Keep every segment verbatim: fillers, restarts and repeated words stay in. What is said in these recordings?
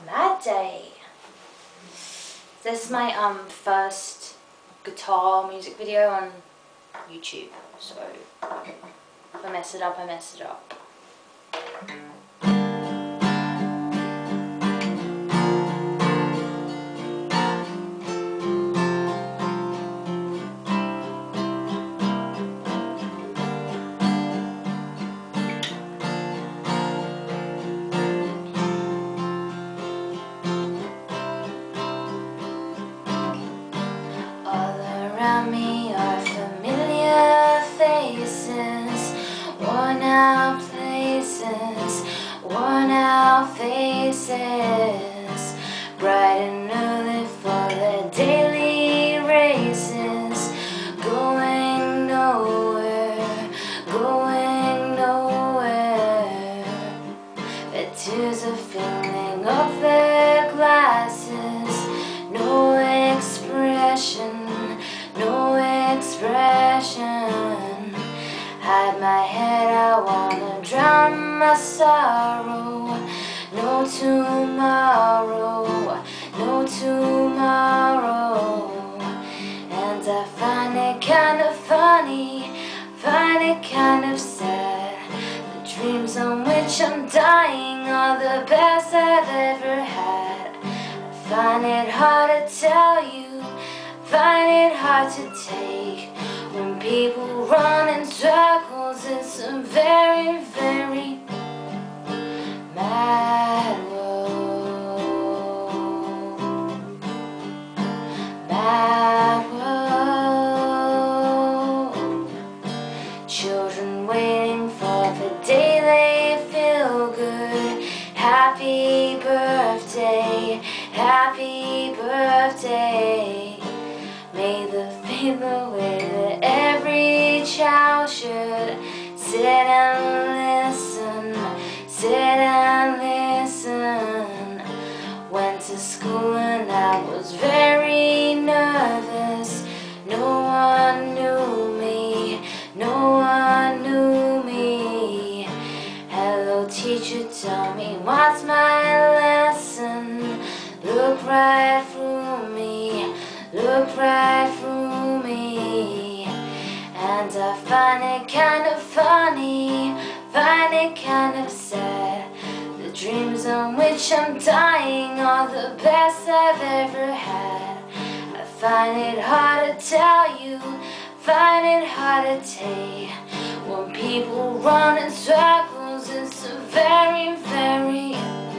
Mad Day. This is my um first guitar music video on YouTube, so if I mess it up, I mess it up. Around me are familiar faces, worn out places, worn out faces, bright and early for their daily races, going nowhere, going nowhere. Their tears are filling up their glasses, no expression, no expression. Hide my head, I wanna drown my sorrow. No tomorrow, no tomorrow. And I find it kind of funny, find it kind of sad. The dreams on which I'm dying are the best I've ever had. I find it hard to tell you, find it hard to take. When people run in circles, it's a very, very mad world. Mad world. Children waiting for the day they feel good. Happy birthday, happy birthday. May the fade the way that every child should. Sit and listen, sit and listen. Went to school and I was very nervous. No one knew me, no one knew me. Hello teacher, tell me what's my lesson. Look right through me, look right through me. And I find it kind of funny, find it kind of sad. The dreams on which I'm dying are the best I've ever had. I find it hard to tell you, find it hard to take. When people run in circles, it's a very, very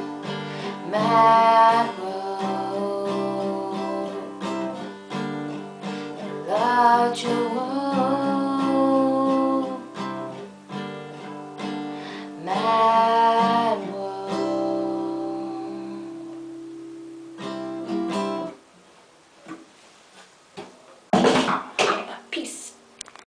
mad world. Larger world.